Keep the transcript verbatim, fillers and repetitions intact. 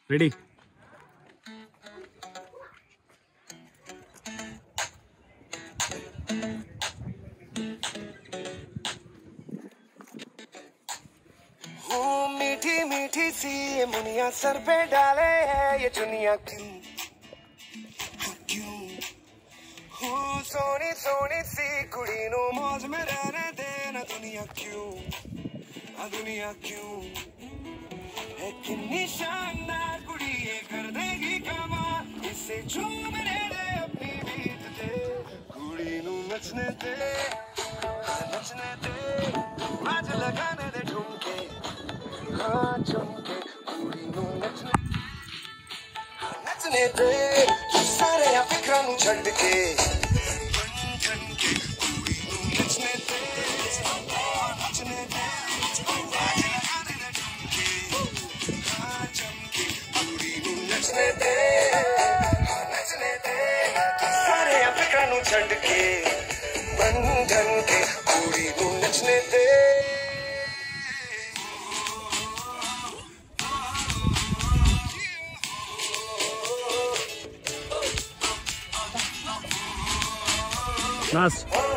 Ready. मीठी मीठी सी ये मुनिया सर पे डाले है ये दुनिया क्यों क्यों हो सोनी सोनी सी कुड़ी नो मौज में रहने देना दुनिया क्यों आ दुनिया क्यों है कितनी शानदार कुड़ी ये कर देगी कमाल इसे झूमने दे अपनी बीत दे कुड़ी नु नचने दे नचने दे आज लगाने दे ठुमके हाँ चमके कुड़ी नु नचने नचने दे सारे या फिक्रां नु छड्ड के बन ठन के कुड़ी नु नचने दे नचने दे आज लगाने दे ठुमके हाँ चमके कुड़ी नु नचने दे नचने दे सारे या फिक्रां नु छड्ड के बन ठन के कुड़ी नु नचने दे। Nas